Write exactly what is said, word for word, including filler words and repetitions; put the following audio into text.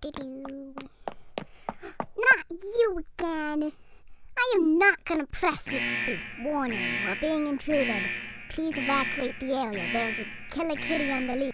Do-do. Not you again. I am not gonna press you. Warning, we're being intruded. Please evacuate the area. There's a killer kitty on the loose.